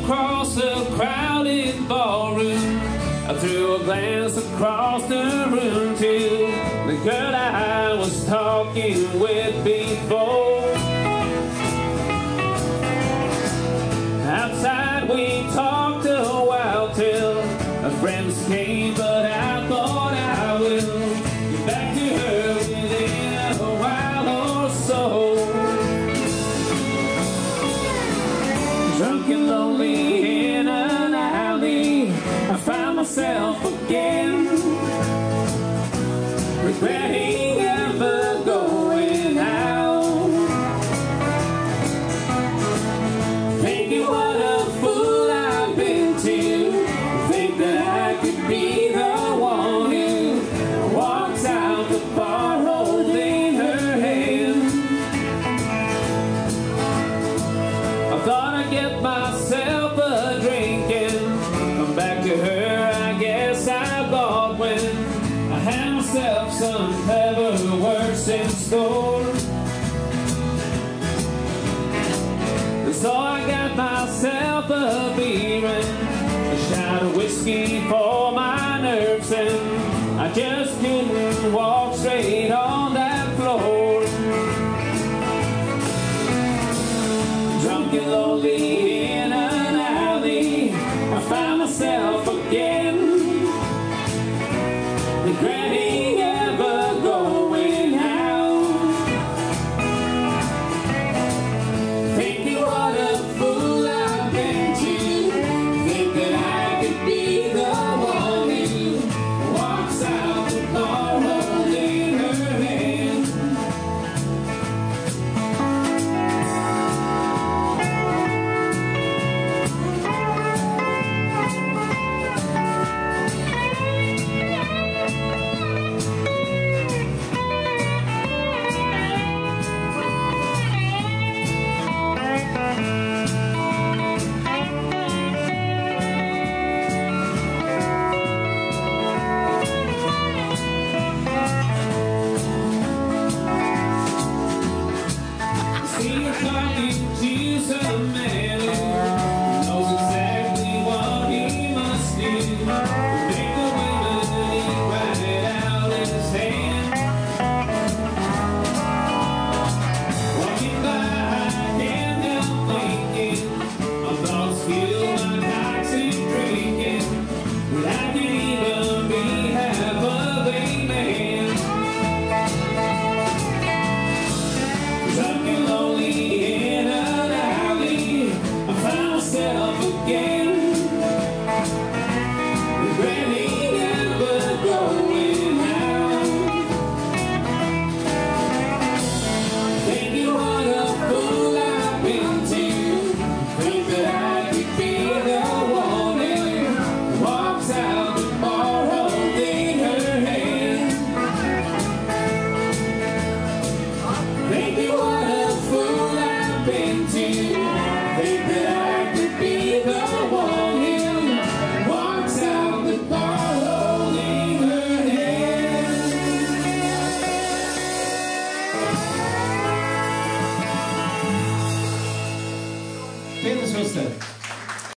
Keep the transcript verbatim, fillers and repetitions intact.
across a crowded ballroom. I threw a glance across the room to the girl I was talking with before. Outside we talked a while till our friends came, but I thought I will get back to her within a while or so. Drunk and lonely in an alley, I found myself again, regretting ever going out, thinking what a fool I've been to think that I could be the one who walks out the bar holding her hand. I thought I'd get myself a drink and come back to her. I guess I thought when I had myself some clever words in store. So I got myself a beer and a shot of whiskey for my nerves, and I just couldn't walk straight on.